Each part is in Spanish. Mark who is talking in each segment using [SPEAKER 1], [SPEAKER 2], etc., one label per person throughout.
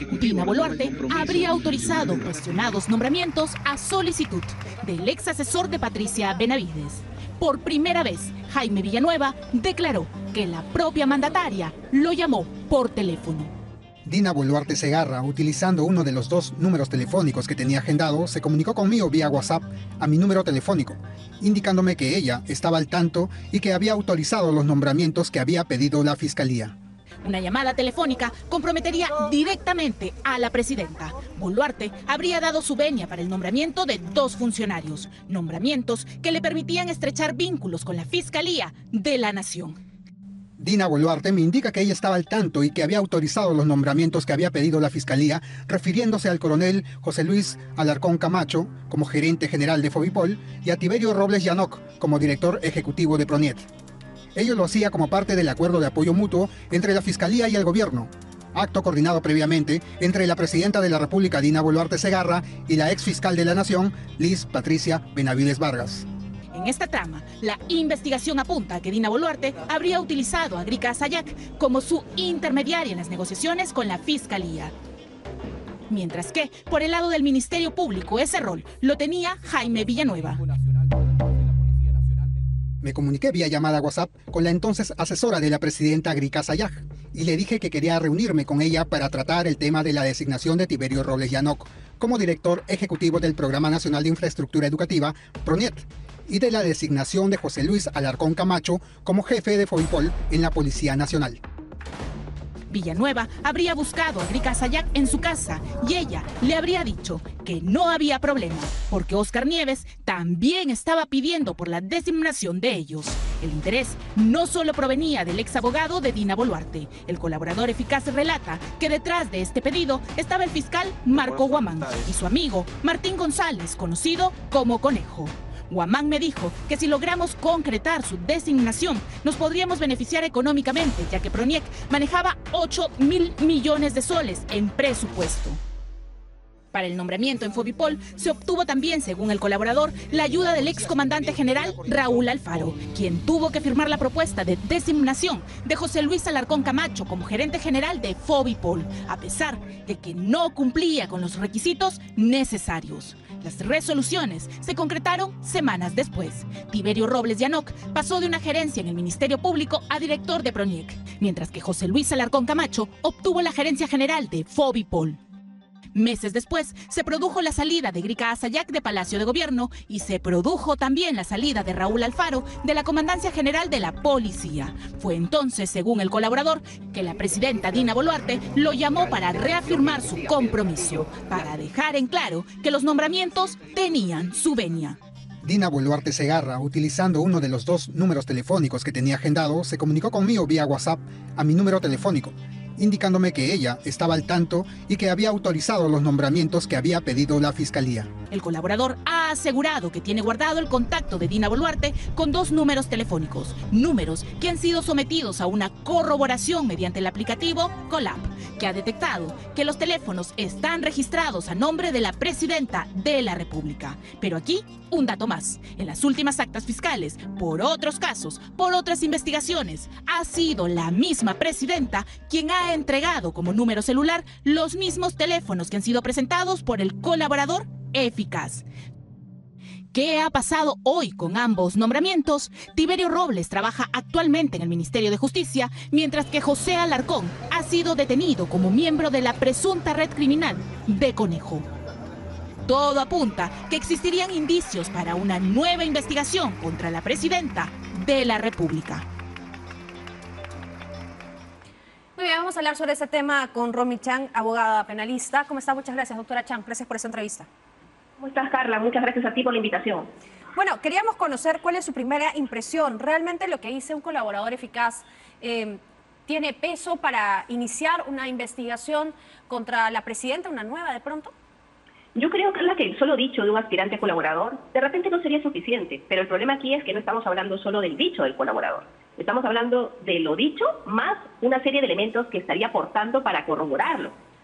[SPEAKER 1] Dina Boluarte habría autorizado cuestionados nombramientos a solicitud del ex asesor de Patricia Benavides. Por primera vez, Jaime Villanueva declaró que la propia mandataria lo llamó por teléfono.
[SPEAKER 2] Dina Boluarte Segarra, utilizando uno de los 2 números telefónicos que tenía agendado, se comunicó conmigo vía WhatsApp a mi número telefónico, indicándome que ella estaba al tanto y que había autorizado los nombramientos que había pedido la Fiscalía.
[SPEAKER 1] Una llamada telefónica comprometería directamente a la presidenta. Boluarte habría dado su venia para el nombramiento de 2 funcionarios, nombramientos que le permitían estrechar vínculos con la Fiscalía de la Nación.
[SPEAKER 2] Dina Boluarte me indica que ella estaba al tanto y que había autorizado los nombramientos que había pedido la Fiscalía, refiriéndose al coronel José Luis Alarcón Camacho como gerente general de Fovipol y a Tiberio Robles Llanoc como director ejecutivo de Proniet. Ello lo hacía como parte del acuerdo de apoyo mutuo entre la Fiscalía y el gobierno, acto coordinado previamente entre la presidenta de la República, Dina Boluarte Segarra, y la ex fiscal de la Nación, Liz Patricia Benavides Vargas.
[SPEAKER 1] En esta trama, la investigación apunta a que Dina Boluarte habría utilizado a Grica Sayac como su intermediaria en las negociaciones con la Fiscalía. Mientras que, por el lado del Ministerio Público, ese rol lo tenía Jaime Villanueva.
[SPEAKER 2] Me comuniqué vía llamada WhatsApp con la entonces asesora de la presidenta Grica Sayac y le dije que quería reunirme con ella para tratar el tema de la designación de Tiberio Robles Llanoc como director ejecutivo del Programa Nacional de Infraestructura Educativa, Proniet, y de la designación de José Luis Alarcón Camacho como jefe de Fovipol en la Policía Nacional.
[SPEAKER 1] Villanueva habría buscado a Grica Sayac en su casa y ella le habría dicho que no había problema, porque Óscar Nieves también estaba pidiendo por la designación de ellos. El interés no solo provenía del ex abogado de Dina Boluarte. El colaborador eficaz relata que detrás de este pedido estaba el fiscal Marco Guamán y su amigo Martín González, conocido como Conejo. Guamán me dijo que si logramos concretar su designación, nos podríamos beneficiar económicamente, ya que Proniec manejaba 8.000 millones de soles en presupuesto. Para el nombramiento en Fovipol se obtuvo también, según el colaborador, la ayuda del excomandante general Raúl Alfaro, quien tuvo que firmar la propuesta de designación de José Luis Alarcón Camacho como gerente general de Fovipol, a pesar de que no cumplía con los requisitos necesarios. Las resoluciones se concretaron semanas después. Tiberio Robles Llanoc pasó de una gerencia en el Ministerio Público a director de Proniec, mientras que José Luis Alarcón Camacho obtuvo la gerencia general de Fovipol. Meses después, se produjo la salida de Grica Sayac de Palacio de Gobierno y se produjo también la salida de Raúl Alfaro de la Comandancia General de la Policía. Fue entonces, según el colaborador, que la presidenta Dina Boluarte lo llamó para reafirmar su compromiso, para dejar en claro que los nombramientos tenían su venia.
[SPEAKER 2] Dina Boluarte Segarra, utilizando uno de los 2 números telefónicos que tenía agendado, se comunicó conmigo vía WhatsApp a mi número telefónico, indicándome que ella estaba al tanto y que había autorizado los nombramientos que había pedido la Fiscalía.
[SPEAKER 1] El colaborador ha asegurado que tiene guardado el contacto de Dina Boluarte con 2 números telefónicos, números que han sido sometidos a una corroboración mediante el aplicativo Colab, que ha detectado que los teléfonos están registrados a nombre de la presidenta de la República. Pero aquí, un dato más. En las últimas actas fiscales, por otros casos, por otras investigaciones, ha sido la misma presidenta quien ha entregado como número celular los mismos teléfonos que han sido presentados por el colaborador eficaz. ¿Qué ha pasado hoy con ambos nombramientos? Tiberio Robles trabaja actualmente en el Ministerio de Justicia, mientras que José Alarcón ha sido detenido como miembro de la presunta red criminal de Conejo. Todo apunta que existirían indicios para una nueva investigación contra la presidenta de la República.
[SPEAKER 3] Muy bien, vamos a hablar sobre este tema con Romy Chang, abogada penalista. ¿Cómo está? Muchas gracias, doctora Chang. Gracias por esta entrevista.
[SPEAKER 4] ¿Cómo estás, Carla? Muchas gracias a ti por la invitación.
[SPEAKER 3] Bueno, queríamos conocer cuál es su primera impresión. ¿Realmente lo que dice un colaborador eficaz tiene peso para iniciar una investigación contra la presidenta, una nueva de pronto?
[SPEAKER 4] Yo creo, Carla, que el solo dicho de un aspirante a colaborador de repente no sería suficiente, pero el problema aquí es que no estamos hablando solo del dicho del colaborador. Estamos hablando de lo dicho más una serie de elementos que estaría aportando para corroborarlo.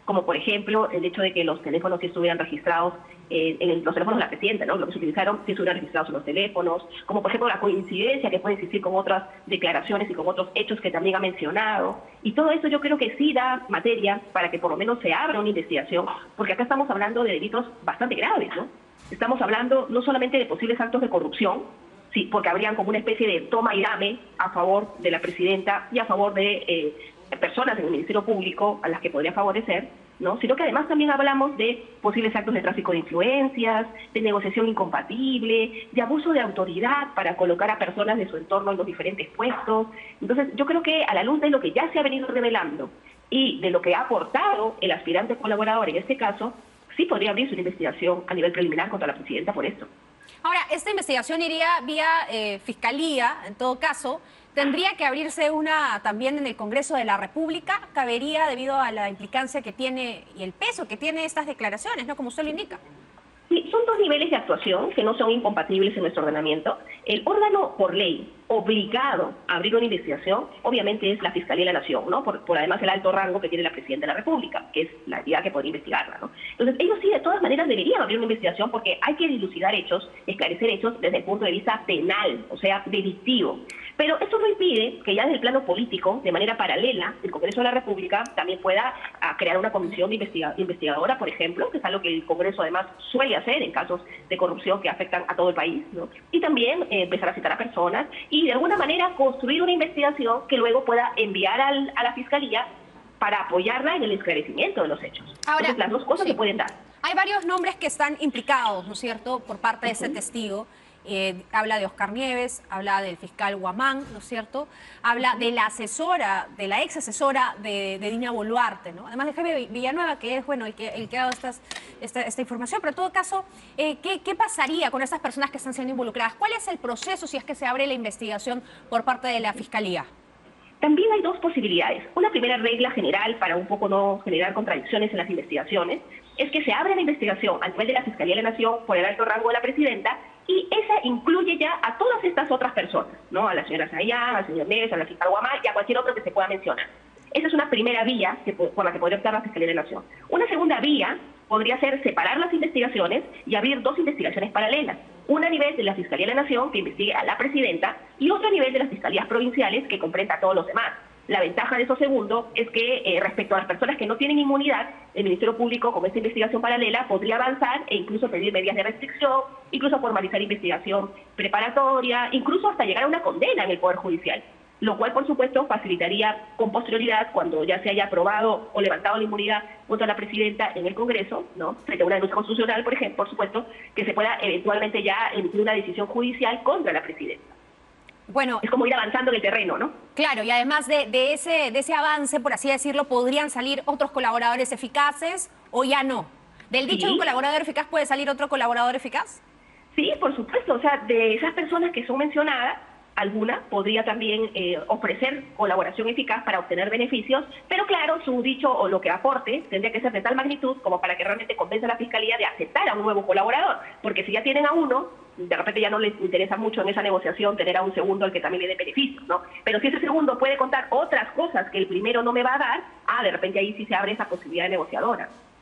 [SPEAKER 4] como por ejemplo el hecho de que los teléfonos sí estuvieran registrados los teléfonos de la presidenta, ¿no? Lo que se utilizaron sí estuvieran registrados en los teléfonos, como por ejemplo la coincidencia que puede existir con otras declaraciones y con otros hechos que también ha mencionado. Y todo eso yo creo que sí da materia para que por lo menos se abra una investigación, porque acá estamos hablando de delitos bastante graves, ¿no? Estamos hablando no solamente de posibles actos de corrupción, sí, porque habrían como una especie de toma y dame a favor de la presidenta y a favor de personas en el Ministerio Público a las que podría favorecer, ¿no? Sino que además también hablamos de posibles actos de tráfico de influencias, de negociación incompatible, de abuso de autoridad para colocar a personas de su entorno en los diferentes puestos. Entonces, yo creo que a la luz de lo que ya se ha venido revelando y de lo que ha aportado el aspirante colaborador en este caso, sí podría abrirse una investigación a nivel preliminar contra la presidenta por esto.
[SPEAKER 3] Ahora, esta investigación iría vía Fiscalía, en todo caso. ¿Tendría que abrirse una también en el Congreso de la República? ¿Cabería debido a la implicancia que tiene y el peso que tiene estas declaraciones, ¿no? Como usted lo indica.
[SPEAKER 4] Sí, son dos niveles de actuación que no son incompatibles en nuestro ordenamiento. El órgano por ley obligado a abrir una investigación, obviamente es la Fiscalía de la Nación, ¿no? Por además el alto rango que tiene la Presidenta de la República, que es la entidad que podría investigarla, ¿no? Entonces, ellos sí, de todas maneras, deberían abrir una investigación porque hay que dilucidar hechos, esclarecer hechos desde el punto de vista penal, o sea, delictivo. Pero esto no impide que ya desde el plano político, de manera paralela, el Congreso de la República también pueda crear una comisión de investigadora, por ejemplo, que es algo que el Congreso además suele hacer en casos de corrupción que afectan a todo el país, ¿no? Y también empezar a citar a personas y de alguna manera construir una investigación que luego pueda enviar a la Fiscalía para apoyarla en el esclarecimiento de los hechos.
[SPEAKER 3] Ahora,
[SPEAKER 4] entonces, las dos cosas
[SPEAKER 3] sí,
[SPEAKER 4] se pueden dar.
[SPEAKER 3] Hay varios nombres que están implicados, ¿no es cierto?, por parte de ese testigo. Habla de Oscar Nieves, habla del fiscal Guamán, ¿no es cierto? Habla de la asesora, de la ex asesora de Dina Boluarte, ¿no? Además de Jaime Villanueva, que es, bueno, el que ha dado esta información. Pero en todo caso, ¿qué pasaría con estas personas que están siendo involucradas? ¿Cuál es el proceso si es que se abre la investigación por parte de la Fiscalía?
[SPEAKER 4] También hay dos posibilidades. Una primera regla general para un poco no generar contradicciones en las investigaciones es que se abre la investigación a nivel de la Fiscalía de la Nación por el alto rango de la presidenta y esa incluye ya a todas estas otras personas, ¿no? A la señora Sayán, al señor Neves, a la fiscal Guamán y a cualquier otro que se pueda mencionar. Esa es una primera vía por la que podría optar la Fiscalía de la Nación. Una segunda vía podría ser separar las investigaciones y abrir dos investigaciones paralelas. Una a nivel de la Fiscalía de la Nación, que investigue a la presidenta, y otra a nivel de las fiscalías provinciales, que comprenda a todos los demás. La ventaja de eso segundo es que respecto a las personas que no tienen inmunidad, el Ministerio Público, con esta investigación paralela, podría avanzar e incluso pedir medidas de restricción, incluso formalizar investigación preparatoria, incluso hasta llegar a una condena en el Poder Judicial. Lo cual, por supuesto, facilitaría con posterioridad, cuando ya se haya aprobado o levantado la inmunidad contra la presidenta en el Congreso, ¿no? Frente a una denuncia constitucional, por ejemplo, por supuesto, que se pueda eventualmente ya emitir una decisión judicial contra la presidenta.
[SPEAKER 3] Bueno,
[SPEAKER 4] es como ir avanzando en el terreno, ¿no?
[SPEAKER 3] Claro, y además de ese avance, por así decirlo, ¿podrían salir otros colaboradores eficaces o ya no? ¿Del dicho de un colaborador eficaz puede salir otro colaborador eficaz?
[SPEAKER 4] Sí, por supuesto. O sea, de esas personas que son mencionadas, alguna podría también ofrecer colaboración eficaz para obtener beneficios, pero claro, su dicho o lo que aporte tendría que ser de tal magnitud como para que realmente convenza a la Fiscalía de aceptar a un nuevo colaborador, porque si ya tienen a uno, de repente ya no les interesa mucho en esa negociación tener a un segundo al que también le dé beneficios, ¿no? Pero si ese segundo puede contar otras cosas que el primero no me va a dar, de repente ahí sí se abre esa posibilidad de negociadora.